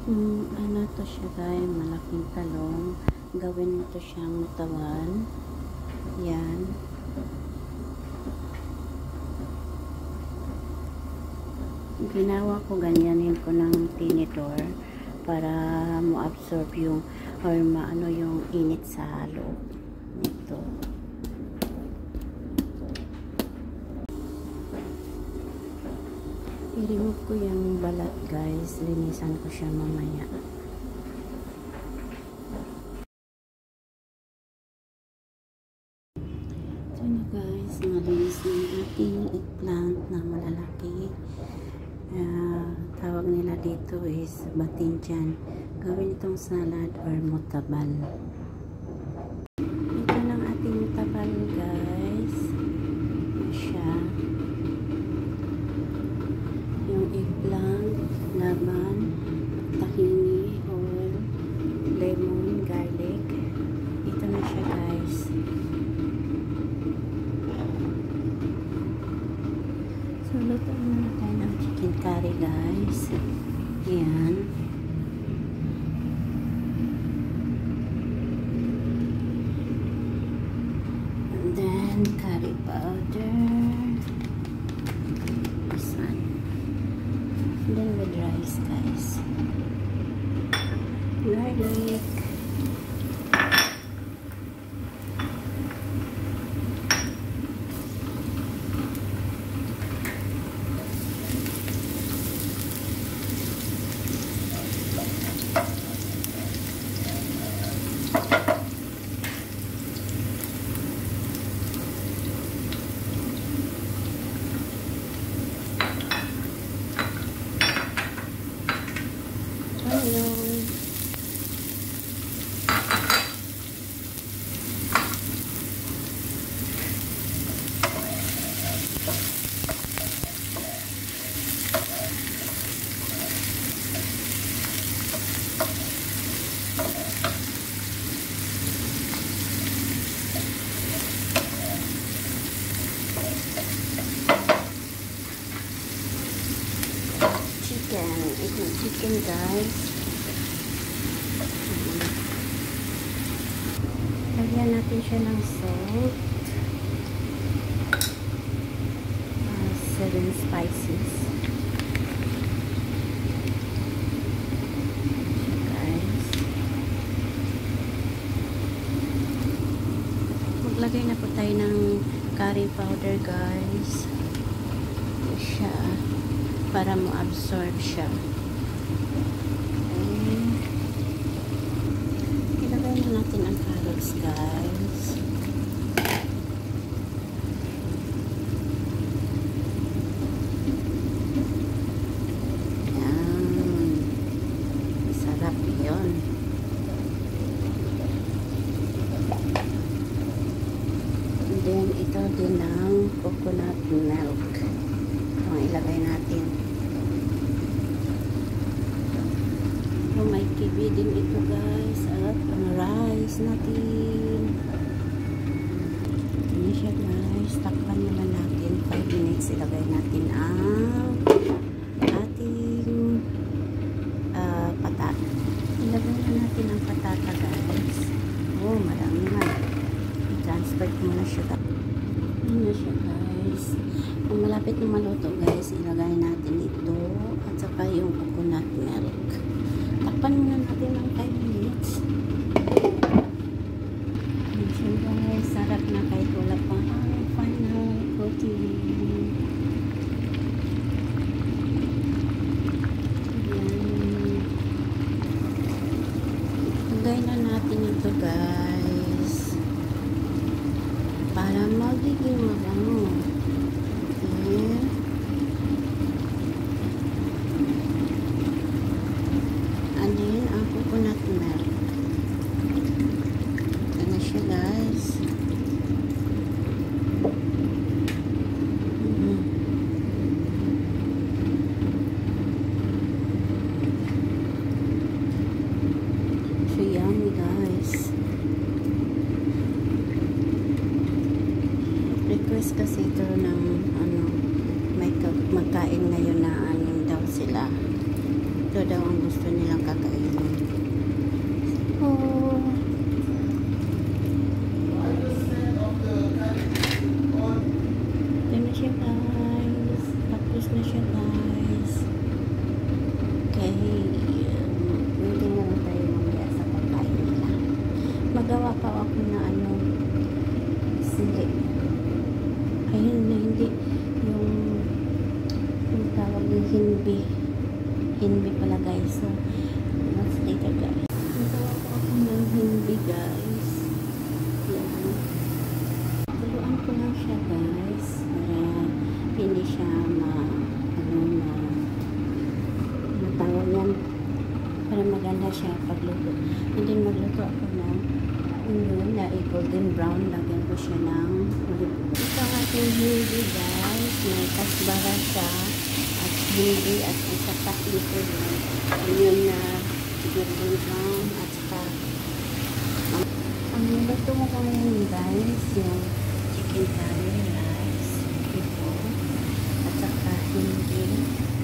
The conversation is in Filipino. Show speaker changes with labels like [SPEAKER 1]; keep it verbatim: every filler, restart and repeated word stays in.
[SPEAKER 1] Hmm, ano to siya guys, malaking talong. Gawin mo to siyang tawan. Yan. Ginawa ko, ganyanin ko ng tinidor para mo-absorb yung or maano yung init sa loob nito. I-remove ko yung balat guys, linisan ko siya mamaya. So na guys, malinis na yung ating eggplant na malalaki. Uh, tawag nila dito is batinjan. Gawin itong salad or mutabal. Ito ng ating mutabal guys. Siya. Yung eggplant, laman, tahini, oil, lemon, garlic. Ito na siya guys. So, luto na tayo ng chicken curry guys. Ayan. And then, curry powder. This one. And then with rice guys. Garlic. Chicken. Ito chicken guys. Lagyan natin siya ng salt. Uh, seven spices. Guys. Maglagay na po tayo ng curry powder guys. Ito siya. Para mo absorb siya. Okay. Ilagay na natin ang carrots guys. Yan. Sarap yun. And then ito din ang coconut milk. Ito ang ilagay natin. May kiwi din ito guys at ang rice natin. Yan siya guys, takpan naman natin five minutes. Ilagay natin ang ating uh, patata. Ilagay na natin ang patata guys. Oh, marami na. I-transfer ko muna siya. Yan na siya guys. Kung malapit na maluto guys, ilagay natin ito at saka yung coconut milk. Takpan muna natin ng five minutes. Ayan guys, sarap na kahit wala pang final coating. Ayan. Lagay na natin ito guys. Para magiging mabango. Okay. Coconut milk. Ito na siya guys. Mm-hmm. So yummy guys. Request kasi ito ng ano, may magkain ngayon na ano daw sila. Ito daw ang gusto nilang kakain. hindi. Hindi pala guys. So, that's later guys. Nagawa ko ako ng hindi guys. Yan. Tuluan ko lang siya guys. Para hindi siya ma... ano na... matawag yan. Para maganda siya pagluto. And then magluto ako ng yun na golden brown. Lagyan ko siya ng olive oil. Ito ang ating hindi guys. May kasbara siya. At hindi at isa pa dito yun. Yun na golden brown at saka ang niluto mo ko ngayon guys yung chicken curry rice ito at saka hindi